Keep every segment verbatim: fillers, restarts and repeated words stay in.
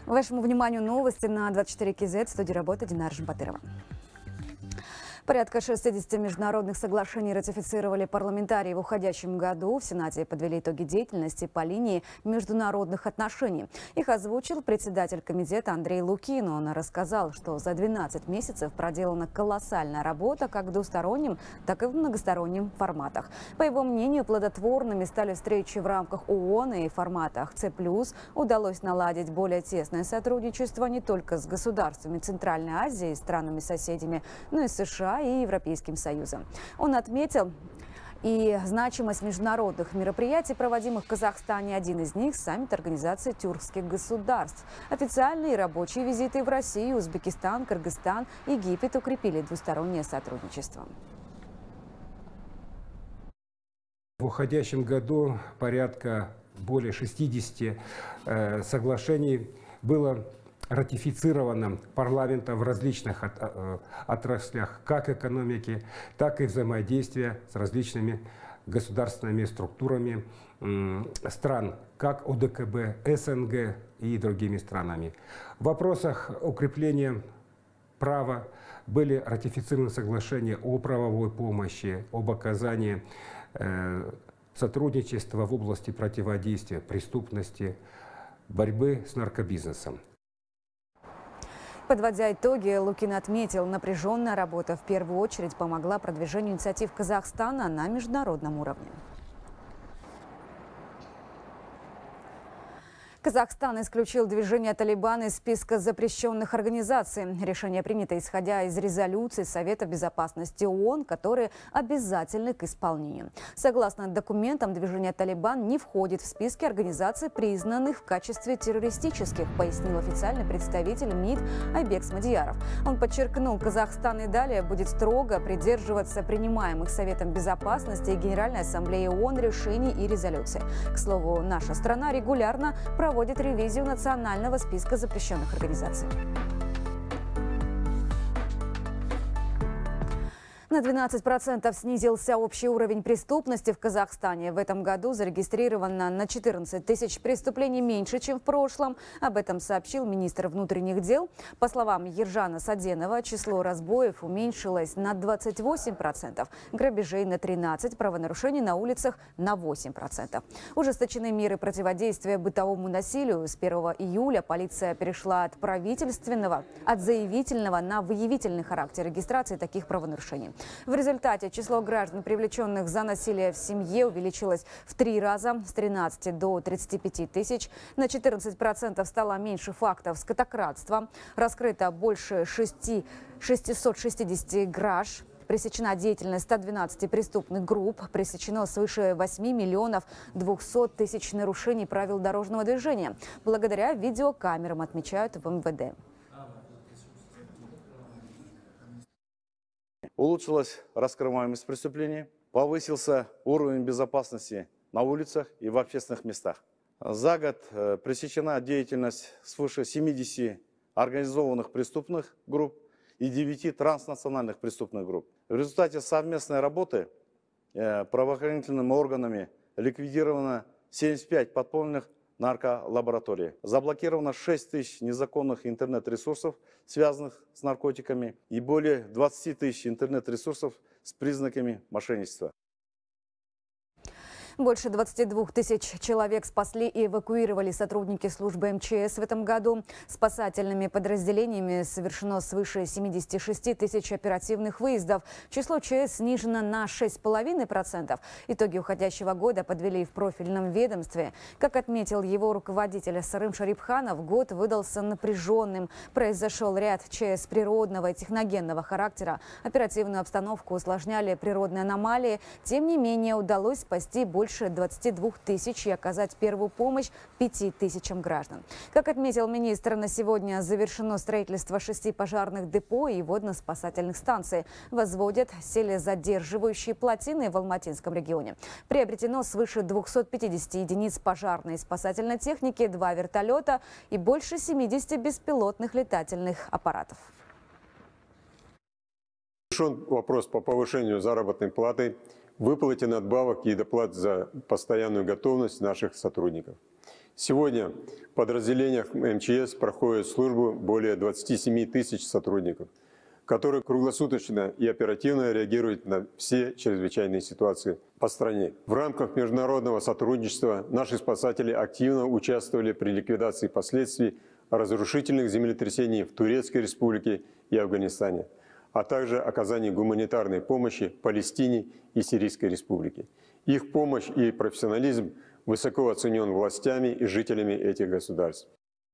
Вашему вниманию новости на двадцать четыре ка зет. В студии работает Динара Жамбатырова. Порядка шестидесяти международных соглашений ратифицировали парламентарии в уходящем году. В Сенате подвели итоги деятельности по линии международных отношений. Их озвучил председатель комитета Андрей Лукин. Он рассказал, что за двенадцать месяцев проделана колоссальная работа как в двустороннем, так и в многостороннем форматах. По его мнению, плодотворными стали встречи в рамках ООН и форматах С плюс. Удалось наладить более тесное сотрудничество не только с государствами Центральной Азии и странами-соседями, но и с США и Европейским Союзом. Он отметил и значимость международных мероприятий, проводимых в Казахстане. Один из них – саммит Организации тюркских государств. Официальные и рабочие визиты в Россию, Узбекистан, Кыргызстан, Египет укрепили двустороннее сотрудничество. В уходящем году порядка более шестидесяти э, соглашений было ратифицировано парламентом в различных от, э, отраслях как экономики, так и взаимодействия с различными государственными структурами э, стран, как О Д К Б, С Н Г и другими странами. В вопросах укрепления права были ратифицированы соглашения о правовой помощи, об оказании э, сотрудничества в области противодействия преступности, борьбы с наркобизнесом. Подводя итоги, Лукин отметил, напряженная работа в первую очередь помогла продвижению инициатив Казахстана на международном уровне. Казахстан исключил движение «Талибан» из списка запрещенных организаций. Решение принято исходя из резолюций Совета безопасности ООН, которые обязательны к исполнению. Согласно документам, движение «Талибан» не входит в списки организаций, признанных в качестве террористических, пояснил официальный представитель МИД Айбек Смадияров. Он подчеркнул, Казахстан и далее будет строго придерживаться принимаемых Советом безопасности и Генеральной ассамблеи ООН решений и резолюций. К слову, наша страна регулярно проводит проводит ревизию национального списка запрещенных организаций. На двенадцать процентов снизился общий уровень преступности в Казахстане. В этом году зарегистрировано на четырнадцать тысяч преступлений меньше, чем в прошлом. Об этом сообщил министр внутренних дел. По словам Ержана Саденова, число разбоев уменьшилось на двадцать восемь процентов, грабежей на тринадцать процентов, правонарушений на улицах на восемь процентов. Ужесточены меры противодействия бытовому насилию. С первого июля полиция перешла от правительственного, от заявительного на выявительный характер регистрации таких правонарушений. В результате число граждан, привлеченных за насилие в семье, увеличилось в три раза, с тринадцати до тридцати пяти тысяч. На четырнадцать процентов стало меньше фактов скотокрадства. Раскрыто больше шестисот шестидесяти граж. Пресечена деятельность ста двенадцати преступных групп. Пресечено свыше восьми миллионов двухсот тысяч нарушений правил дорожного движения. Благодаря видеокамерам, отмечают в Эм Вэ Дэ. Улучшилась раскрываемость преступлений, повысился уровень безопасности на улицах и в общественных местах. За год пресечена деятельность свыше семидесяти организованных преступных групп и девяти транснациональных преступных групп. В результате совместной работы правоохранительными органами ликвидировано семьдесят пять подпольных нарколабораторий. Заблокировано шесть тысяч незаконных интернет-ресурсов, связанных с наркотиками, и более двадцати тысяч интернет-ресурсов с признаками мошенничества. Больше двадцати двух тысяч человек спасли и эвакуировали сотрудники службы Эм Че Эс в этом году. Спасательными подразделениями совершено свыше семидесяти шести тысяч оперативных выездов. Число Че Эс снижено на шесть с половиной процентов. Итоги уходящего года подвели в профильном ведомстве. Как отметил его руководитель Сарым Шарипханов, год выдался напряженным. Произошел ряд Че Эс природного и техногенного характера. Оперативную обстановку усложняли природные аномалии. Тем не менее, удалось спасти больше Больше двадцати двух тысяч и оказать первую помощь пяти тысячам граждан. Как отметил министр, на сегодня завершено строительство шести пожарных депо и водно-спасательных станций. Возводят селезадерживающие плотины в Алматинском регионе. Приобретено свыше двухсот пятидесяти единиц пожарной и спасательной техники, два вертолета и больше семидесяти беспилотных летательных аппаратов. Решен вопрос по повышению заработной платы, выплате надбавок и доплат за постоянную готовность наших сотрудников. Сегодня в подразделениях эм че эс проходит службу более двадцати семи тысяч сотрудников, которые круглосуточно и оперативно реагируют на все чрезвычайные ситуации по стране. В рамках международного сотрудничества наши спасатели активно участвовали при ликвидации последствий разрушительных землетрясений в Турецкой Республике и Афганистане, а также оказании гуманитарной помощи Палестине и Сирийской Республике. Их помощь и профессионализм высоко оценен властями и жителями этих государств.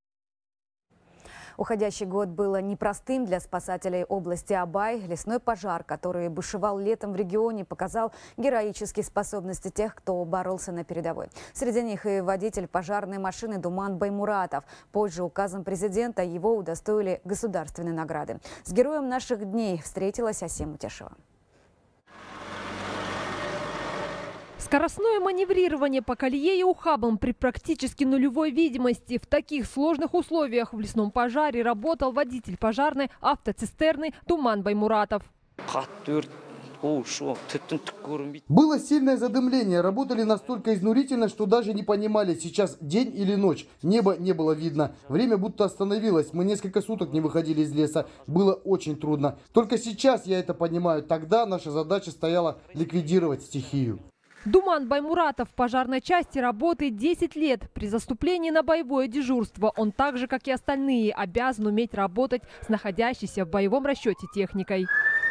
Уходящий год был непростым для спасателей области Абай. Лесной пожар, который бушевал летом в регионе, показал героические способности тех, кто боролся на передовой. Среди них и водитель пожарной машины Думан Баймуратов. Позже указом президента его удостоили государственной награды. С героем наших дней встретилась Асия Мутешева. Скоростное маневрирование по колее и ухабам при практически нулевой видимости. В таких сложных условиях в лесном пожаре работал водитель пожарной автоцистерны Думан Баймуратов. Было сильное задымление. Работали настолько изнурительно, что даже не понимали, сейчас день или ночь. Неба не было видно. Время будто остановилось. Мы несколько суток не выходили из леса. Было очень трудно. Только сейчас я это понимаю. Тогда наша задача стояла ликвидировать стихию. Думан Баймуратов в пожарной части работает десять лет. При заступлении на боевое дежурство он так же, как и остальные, обязан уметь работать с находящейся в боевом расчете техникой.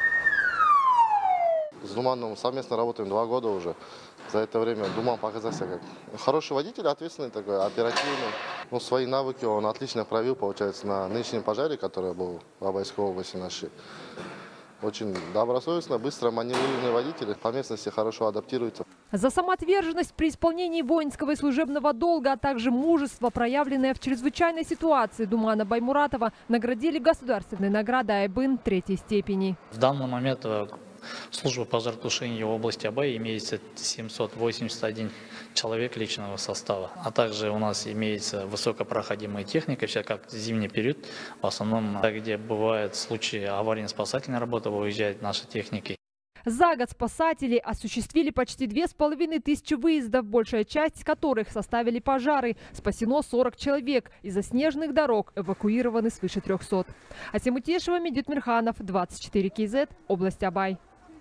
С Думаном совместно работаем два года уже. За это время Думан показался как хороший водитель, ответственный такой, оперативный. Ну, свои навыки он отлично проявил, получается, на нынешнем пожаре, который был в Абайской области нашей. Очень добросовестно, быстро маневрированные водители, по местности хорошо адаптируются. За самоотверженность при исполнении воинского и служебного долга, а также мужество, проявленное в чрезвычайной ситуации, Думана Баймуратова наградили государственной наградой Айбын третьей степени. В данный момент служба пожаротушения в области Абай имеется семьсот восемьдесят один человек личного состава. А также у нас имеется высокопроходимая техника, сейчас как зимний период, в основном, где бывают случаи аварийно-спасательной работы, выезжают наши техники. За год спасатели осуществили почти две с половиной тысячи выездов, большая часть которых составили пожары. Спасено сорок человек. Из-за снежных дорог эвакуированы свыше трёхсот. Асия Мутешева, Медют Мирханов, двадцать четыре кей зет, область Абай.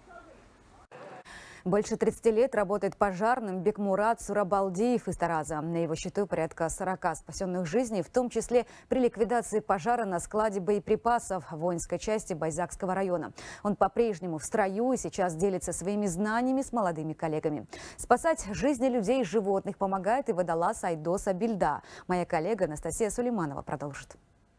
Больше тридцати лет работает пожарным Бекмурат Сурабалдиев из Тараза. На его счету порядка сорока спасенных жизней, в том числе при ликвидации пожара на складе боеприпасов воинской части Байзакского района. Он по-прежнему в строю и сейчас делится своими знаниями с молодыми коллегами. Спасать жизни людей и животных помогает и водолаз Айдос Абильда. Моя коллега Анастасия Сулейманова продолжит.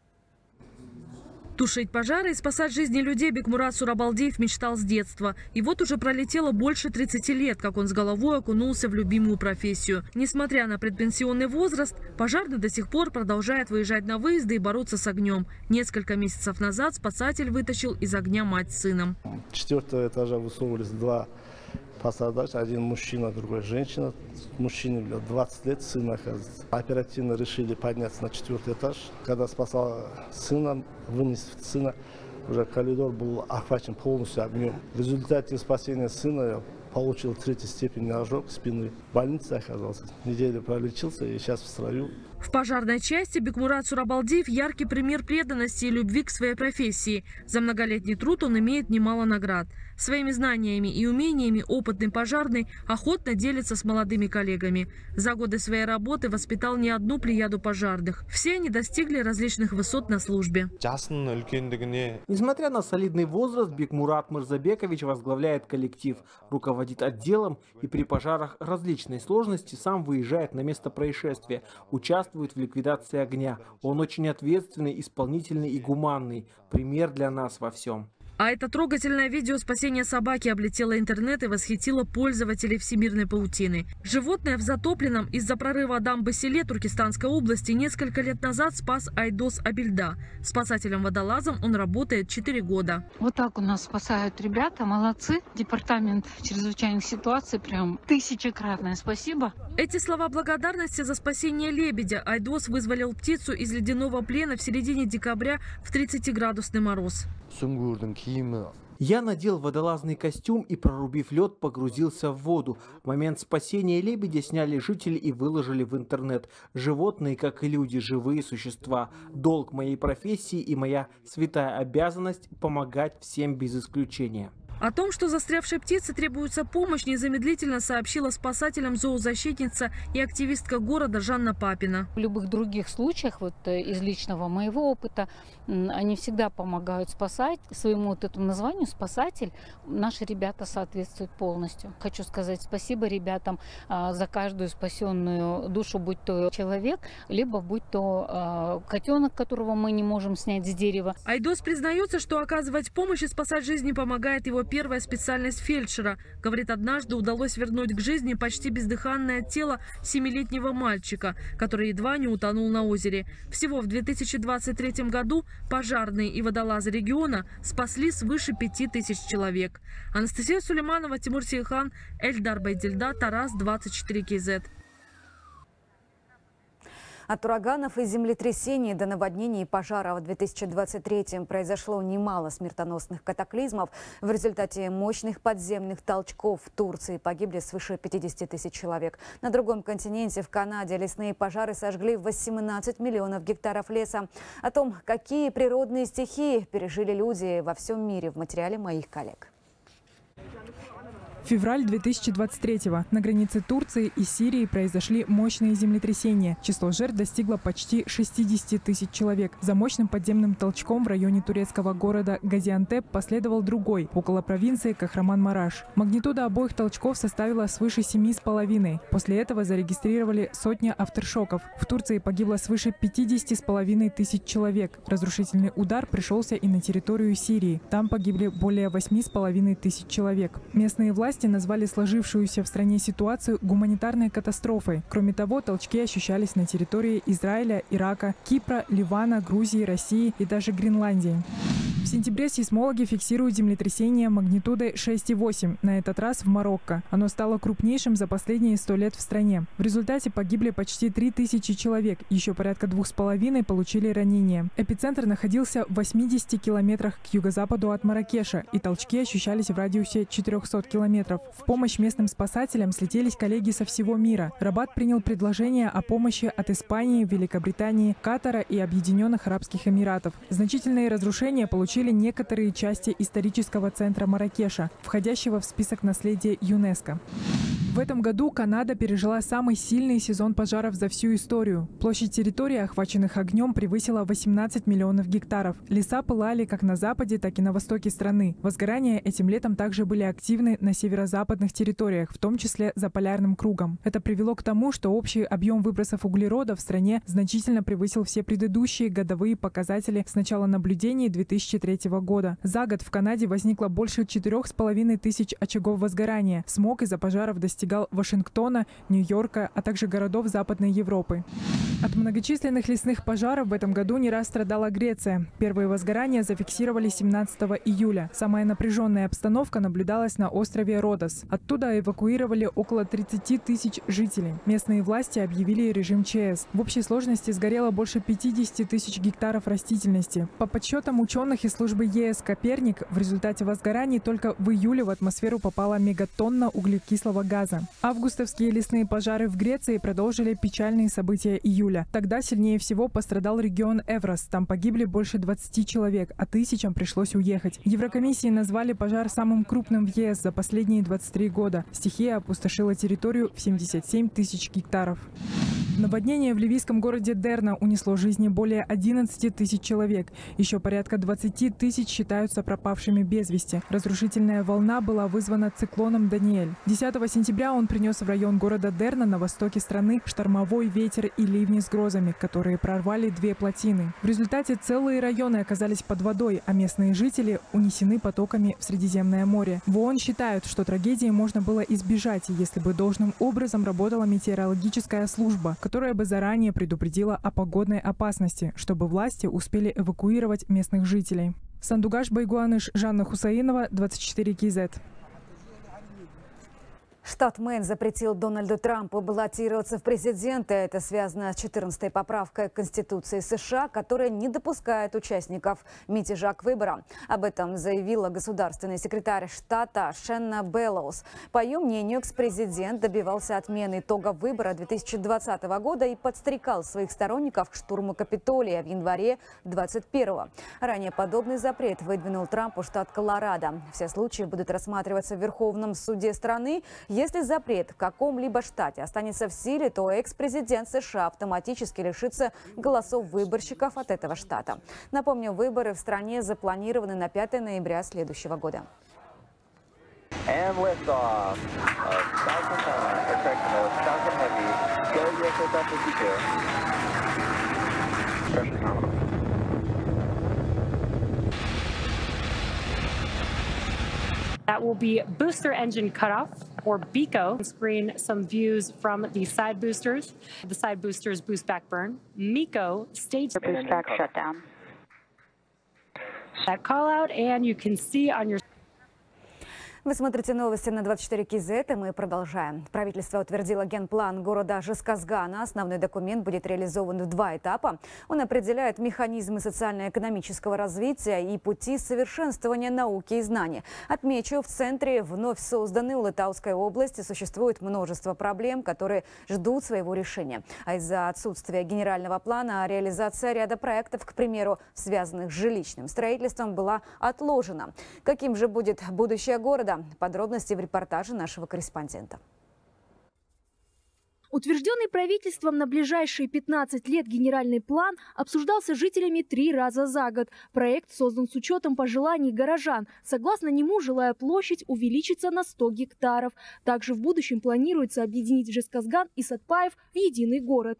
Тушить пожары и спасать жизни людей Бекмурат Сурабалдиев мечтал с детства. И вот уже пролетело больше тридцати лет, как он с головой окунулся в любимую профессию. Несмотря на предпенсионный возраст, пожарный до сих пор продолжает выезжать на выезды и бороться с огнем. Несколько месяцев назад спасатель вытащил из огня мать с сыном. С четвертого этажа высовывались два пострадавших, один мужчина, другой женщина. Мужчине двадцать лет, сын оказывается. Оперативно решили подняться на четвертый этаж. Когда спасал сына, вынес сына, уже коридор был охвачен полностью огнем. В результате спасения сына получил третью степень ожог спины. В больнице оказался. Неделю пролечился и сейчас в строю. В пожарной части Бекмурат Сурабалдиев – яркий пример преданности и любви к своей профессии. За многолетний труд он имеет немало наград. Своими знаниями и умениями опытный пожарный охотно делится с молодыми коллегами. За годы своей работы воспитал не одну плеяду пожарных. Все они достигли различных высот на службе. Несмотря на солидный возраст, Бекмурат Мырзабекович возглавляет коллектив, руководит отделом и при пожарах различной сложности сам выезжает на место происшествия, участвует в ликвидации огня. Он очень ответственный, исполнительный и гуманный. Пример для нас во всем. А это трогательное видео спасения собаки облетело интернет и восхитило пользователей всемирной паутины. Животное в затопленном из-за прорыва дамбы селе Туркестанской области несколько лет назад спас Айдос Абильда. Спасателем-водолазом он работает четыре года. Вот так у нас спасают ребята, молодцы. Департамент чрезвычайных ситуаций, прям тысячекратное спасибо. Эти слова благодарности за спасение лебедя. Айдос вызволил птицу из ледяного плена в середине декабря в тридцатиградусный мороз. Я надел водолазный костюм и, прорубив лед, погрузился в воду. В момент спасения лебедя сняли жители и выложили в интернет. Животные, как и люди, живые существа. Долг моей профессии и моя святая обязанность – помогать всем без исключения. О том, что застрявшей птице требуется помощь, незамедлительно сообщила спасателям зоозащитница и активистка города Жанна Папина. В любых других случаях, вот из личного моего опыта, они всегда помогают спасать. Своему вот этому названию «спасатель» наши ребята соответствуют полностью. Хочу сказать спасибо ребятам за каждую спасенную душу, будь то человек, либо будь то котенок, которого мы не можем снять с дерева. Айдос признается, что оказывать помощь и спасать жизни помогает его первая специальность фельдшера. Говорит, однажды удалось вернуть к жизни почти бездыханное тело семилетнего мальчика, который едва не утонул на озере. Всего в две тысячи двадцать третьем году пожарные и водолазы региона спасли свыше пяти тысяч человек. Анастасия Сулейманова, Тимур Сейхан, Эльдар Байдельда, Тарас, двадцать четыре кей зет. От ураганов и землетрясений до наводнений и пожаров в две тысячи двадцать третьем произошло немало смертоносных катаклизмов. В результате мощных подземных толчков в Турции погибли свыше пятидесяти тысяч человек. На другом континенте, в Канаде, лесные пожары сожгли восемнадцать миллионов гектаров леса. О том, какие природные стихии пережили люди во всем мире, в материале моих коллег. Февраль две тысячи двадцать третьего. На границе Турции и Сирии произошли мощные землетрясения. Число жертв достигло почти шестидесяти тысяч человек. За мощным подземным толчком в районе турецкого города Газиантеп последовал другой, около провинции Кахраман-Мараш. Магнитуда обоих толчков составила свыше семи с половиной. После этого зарегистрировали сотни авторшоков. В Турции погибло свыше пятидесяти с половиной тысяч человек. Разрушительный удар пришелся и на территорию Сирии. Там погибли более восьми с половиной тысяч человек. Местные власти назвали сложившуюся в стране ситуацию гуманитарной катастрофой. Кроме того, толчки ощущались на территории Израиля, Ирака, Кипра, Ливана, Грузии, России и даже Гренландии. В сентябре сейсмологи фиксируют землетрясение магнитудой шесть и восемь, на этот раз в Марокко. Оно стало крупнейшим за последние сто лет в стране. В результате погибли почти три тысячи человек, еще порядка двух с половиной получили ранения. Эпицентр находился в восьмидесяти километрах к юго-западу от Марракеша, и толчки ощущались в радиусе четырёхсот километров. В помощь местным спасателям слетелись коллеги со всего мира. Рабат принял предложение о помощи от Испании, Великобритании, Катара и Объединенных Арабских Эмиратов. Значительные разрушения получили некоторые части исторического центра Марракеша, входящего в список наследия ЮНЕСКО. В этом году Канада пережила самый сильный сезон пожаров за всю историю. Площадь территорий, охваченных огнем, превысила восемнадцать миллионов гектаров. Леса пылали как на западе, так и на востоке страны. Возгорания этим летом также были активны на северо-западных территориях, в том числе за полярным кругом. Это привело к тому, что общий объем выбросов углерода в стране значительно превысил все предыдущие годовые показатели с начала наблюдений две тысячи третьего года. За год в Канаде возникло больше четырех с половиной тысяч очагов возгорания. Смог из-за пожаров достигал Вашингтона, Нью-Йорка, а также городов Западной Европы. От многочисленных лесных пожаров в этом году не раз страдала Греция. Первые возгорания зафиксировали семнадцатого июля. Самая напряженная обстановка наблюдалась на острове Родос. Оттуда эвакуировали около тридцати тысяч жителей. Местные власти объявили режим ЧС. В общей сложности сгорело больше пятидесяти тысяч гектаров растительности. По подсчетам ученых из службы ЕС «Коперник», в результате возгораний только в июле в атмосферу попала мегатонна углекислого газа. Августовские лесные пожары в Греции продолжили печальные события июля. Тогда сильнее всего пострадал регион Эврос. Там погибли больше двадцати человек, а тысячам пришлось уехать. Еврокомиссии назвали пожар самым крупным в ЕС за последние двадцать три года. Стихия опустошила территорию в семьдесят семь тысяч гектаров. Наводнение в ливийском городе Дерна унесло жизни более одиннадцати тысяч человек. Еще порядка двадцати тысяч считаются пропавшими без вести. Разрушительная волна была вызвана циклоном Даниэль. десятого сентября он принес в район города Дерна на востоке страны штормовой ветер и ливни с грозами, которые прорвали две плотины. В результате целые районы оказались под водой, а местные жители унесены потоками в Средиземное море. В ООН считают, что трагедии можно было избежать, если бы должным образом работала метеорологическая служба, которая бы заранее предупредила о погодной опасности, чтобы власти успели эвакуировать местных жителей. Сандугаш Байгуаныш, Жанна Хусаинова, двадцать четыре кей зет. Штат Мэн запретил Дональду Трампу баллотироваться в президенты. Это связано с четырнадцатой поправкой к Конституции США, которая не допускает участников мятежа к выборам. Об этом заявила государственный секретарь штата Шенна Беллоус. По ее мнению, экс-президент добивался отмены итогов выбора две тысячи двадцатого года и подстрекал своих сторонников к штурму Капитолия в январе двадцать первого. Ранее подобный запрет выдвинул Трампу штат Колорадо. Все случаи будут рассматриваться в Верховном суде страны. Если запрет в каком-либо штате останется в силе, то экс-президент США автоматически лишится голосов выборщиков от этого штата. Напомню, выборы в стране запланированы на пятое ноября следующего года. That will be booster engine cutoff, or B E C O. Screen some views from the side boosters. The side boosters boost back burn. M E C O stage boost back shutdown. That call out, and you can see on your. Вы смотрите новости на двадцать четыре ка зет, и мы продолжаем. Правительство утвердило генплан города Жезказгана. Основной документ будет реализован в два этапа. Он определяет механизмы социально-экономического развития и пути совершенствования науки и знаний. Отмечу, в центре, вновь созданной Улытауской области, существует множество проблем, которые ждут своего решения. А из-за отсутствия генерального плана реализация ряда проектов, к примеру, связанных с жилищным строительством, была отложена. Каким же будет будущее города? Подробности в репортаже нашего корреспондента. Утвержденный правительством на ближайшие пятнадцать лет генеральный план обсуждался жителями три раза за год. Проект создан с учетом пожеланий горожан. Согласно нему, жилая площадь увеличится на сто гектаров. Также в будущем планируется объединить Жезказган и Сатпаев в единый город.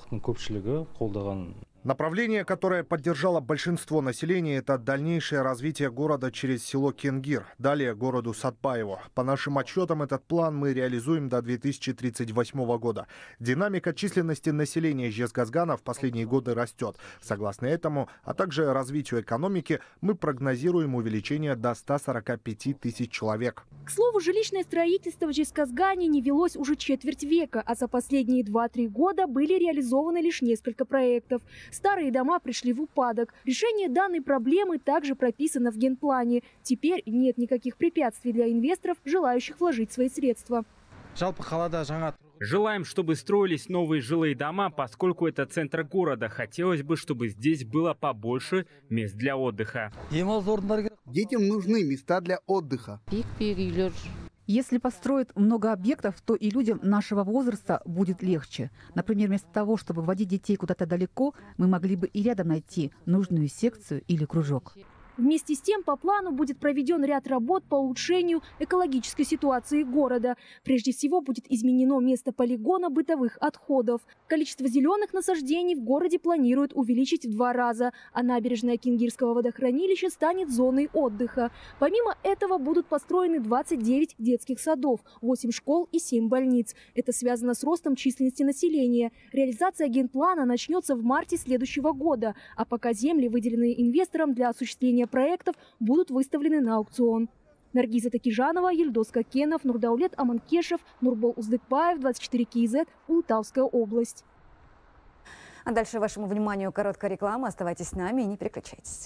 Направление, которое поддержало большинство населения, это дальнейшее развитие города через село Кенгир, далее городу Сатпаеву. По нашим отчетам, этот план мы реализуем до две тысячи тридцать восьмого года. Динамика численности населения Жезказгана в последние годы растет. Согласно этому, а также развитию экономики, мы прогнозируем увеличение до ста сорока пяти тысяч человек. К слову, жилищное строительство в Жезказгане не велось уже четверть века, а за последние два-три года были реализованы лишь несколько проектов. Старые дома пришли в упадок. Решение данной проблемы также прописано в генплане. Теперь нет никаких препятствий для инвесторов, желающих вложить свои средства. Желаем, чтобы строились новые жилые дома, поскольку это центр города. Хотелось бы, чтобы здесь было побольше мест для отдыха. Детям нужны места для отдыха. Если построят много объектов, то и людям нашего возраста будет легче. Например, вместо того, чтобы водить детей куда-то далеко, мы могли бы и рядом найти нужную секцию или кружок. Вместе с тем, по плану будет проведен ряд работ по улучшению экологической ситуации города. Прежде всего, будет изменено место полигона бытовых отходов. Количество зеленых насаждений в городе планируют увеличить в два раза, а набережная Кенгирского водохранилища станет зоной отдыха. Помимо этого будут построены двадцать девять детских садов, восемь школ и семь больниц. Это связано с ростом численности населения. Реализация генплана начнется в марте следующего года, а пока земли, выделенные инвесторам для осуществления проектов, будут выставлены на аукцион. Наргиза Такижанова, Ельдос Кокенов, Нурдаулет Аманкешев, Нурбол Уздыкбаев, двадцать четыре ка зет, Улытауская область. А дальше вашему вниманию короткая реклама. Оставайтесь с нами и не переключайтесь.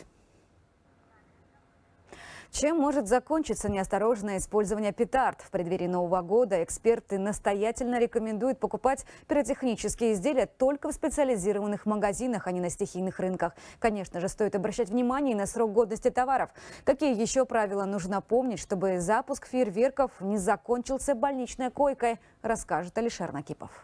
Чем может закончиться неосторожное использование петард? В преддверии Нового года эксперты настоятельно рекомендуют покупать пиротехнические изделия только в специализированных магазинах, а не на стихийных рынках. Конечно же, стоит обращать внимание и на срок годности товаров. Какие еще правила нужно помнить, чтобы запуск фейерверков не закончился больничной койкой, расскажет Алишер Накипов.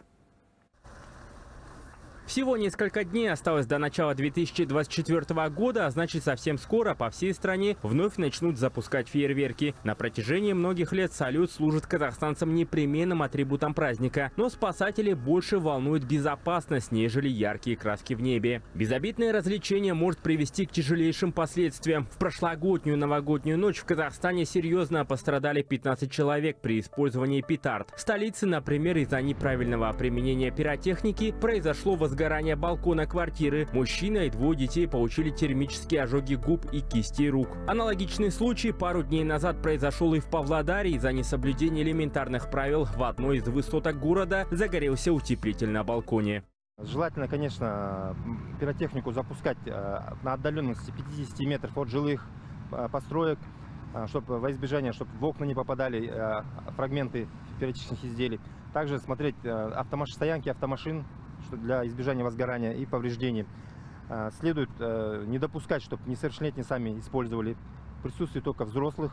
Всего несколько дней осталось до начала две тысячи двадцать четвёртого года, а значит совсем скоро по всей стране вновь начнут запускать фейерверки. На протяжении многих лет салют служит казахстанцам непременным атрибутом праздника. Но спасатели больше волнует безопасность, нежели яркие краски в небе. Безобидное развлечение может привести к тяжелейшим последствиям. В прошлогоднюю новогоднюю ночь в Казахстане серьезно пострадали пятнадцать человек при использовании петард. В столице, например, из-за неправильного применения пиротехники произошло возникновение возгорания балкона квартиры. Мужчина и двое детей получили термические ожоги губ и кистей рук. Аналогичный случай пару дней назад произошел и в Павлодаре. Из-за несоблюдения элементарных правил в одной из высоток города загорелся утеплитель на балконе. Желательно, конечно, пиротехнику запускать на отдаленности пятидесяти метров от жилых построек, чтобы во избежание, чтобы в окна не попадали фрагменты пиротехнических изделий. Также смотреть автомаш... стоянки автомашин для избежания возгорания и повреждений. Следует не допускать, чтобы несовершеннолетние сами использовали. Присутствие только взрослых,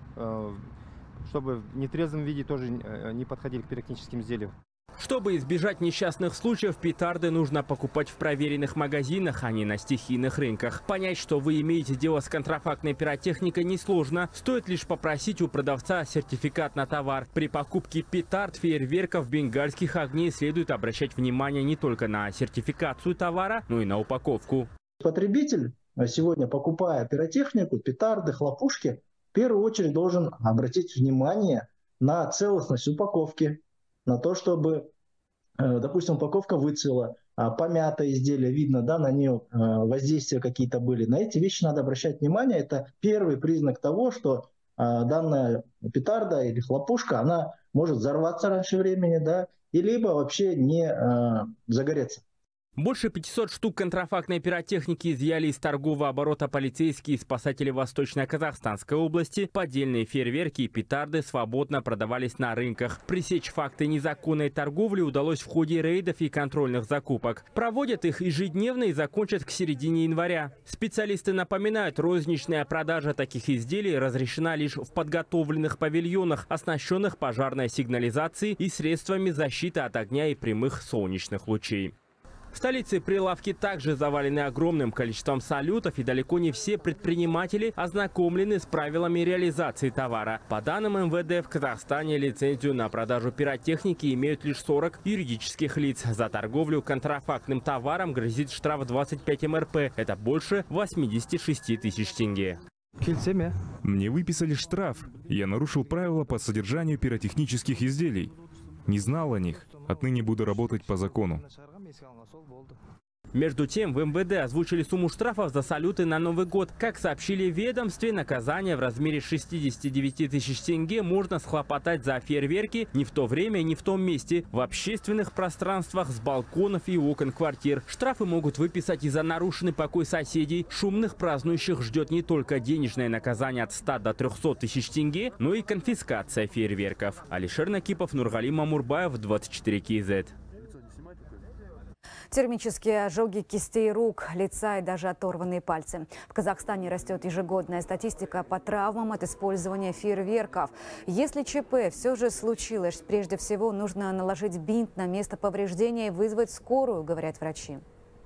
чтобы в нетрезвом виде тоже не подходили к пиротехническим изделиям. Чтобы избежать несчастных случаев, петарды нужно покупать в проверенных магазинах, а не на стихийных рынках. Понять, что вы имеете дело с контрафактной пиротехникой, несложно. Стоит лишь попросить у продавца сертификат на товар. При покупке петард, фейерверков, бенгальских огней следует обращать внимание не только на сертификацию товара, но и на упаковку. Потребитель сегодня, покупая пиротехнику, петарды, хлопушки, в первую очередь должен обратить внимание на целостность упаковки, на то, чтобы, допустим, упаковка выцвела, помятое изделие, видно, да, на нее воздействия какие-то были. На эти вещи надо обращать внимание. Это первый признак того, что данная петарда или хлопушка, она может взорваться раньше времени, да, и либо вообще не загореться. Больше пятисот штук контрафактной пиротехники изъяли из торгового оборота полицейские и спасатели Восточно-Казахстанской области. Поддельные фейерверки и петарды свободно продавались на рынках. Пресечь факты незаконной торговли удалось в ходе рейдов и контрольных закупок. Проводят их ежедневно и закончат к середине января. Специалисты напоминают, розничная продажа таких изделий разрешена лишь в подготовленных павильонах, оснащенных пожарной сигнализацией и средствами защиты от огня и прямых солнечных лучей. В столице прилавки также завалены огромным количеством салютов, и далеко не все предприниматели ознакомлены с правилами реализации товара. По данным эм вэ дэ, в Казахстане лицензию на продажу пиротехники имеют лишь сорок юридических лиц. За торговлю контрафактным товаром грозит штраф двадцать пять эм эр пэ. Это больше восьмидесяти шести тысяч тенге. Мне выписали штраф. Я нарушил правила по содержанию пиротехнических изделий. Не знал о них. Отныне буду работать по закону. Между тем, в эм вэ дэ озвучили сумму штрафов за салюты на Новый год. Как сообщили в ведомстве, наказание в размере шестидесяти девяти тысяч тенге можно схлопотать за фейерверки не в то время, не в том месте, в общественных пространствах, с балконов и окон квартир. Штрафы могут выписать и за нарушенный покой соседей. Шумных празднующих ждет не только денежное наказание от ста до трёхсот тысяч тенге, но и конфискация фейерверков. Алишер Накипов, Нургали Мамурбаев, двадцать четыре кей зет. Термические ожоги кистей рук, лица и даже оторванные пальцы. В Казахстане растет ежегодная статистика по травмам от использования фейерверков. Если ЧП все же случилось, прежде всего нужно наложить бинт на место повреждения и вызвать скорую, говорят врачи.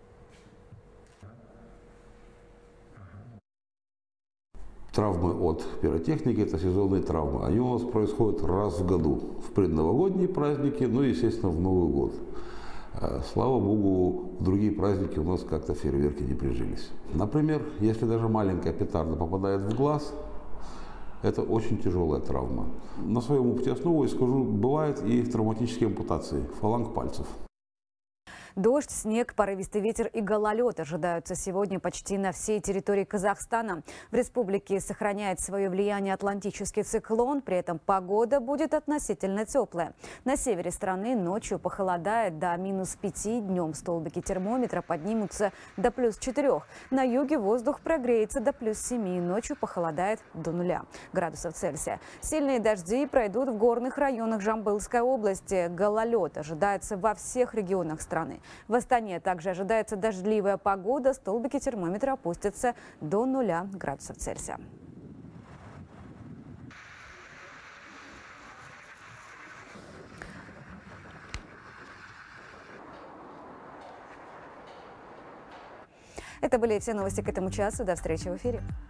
Травмы от пиротехники – это сезонные травмы. Они у нас происходят раз в году. В предновогодние праздники, ну и, естественно, в Новый год. Слава богу, в другие праздники у нас как-то фейерверки не прижились. Например, если даже маленькая петарда попадает в глаз, это очень тяжелая травма. На своем опыте основываясь, скажу, бывают и травматические ампутации фаланг пальцев. Дождь, снег, порывистый ветер и гололед ожидаются сегодня почти на всей территории Казахстана. В республике сохраняет свое влияние атлантический циклон, при этом погода будет относительно теплая. На севере страны ночью похолодает до минус пяти, днем столбики термометра поднимутся до плюс четырех. На юге воздух прогреется до плюс семи, ночью похолодает до нуля градусов Цельсия. Сильные дожди пройдут в горных районах Жамбылской области. Гололед ожидается во всех регионах страны. В Астане также ожидается дождливая погода. Столбики термометра опустятся до нуля градусов Цельсия. Это были все новости к этому часу. До встречи в эфире.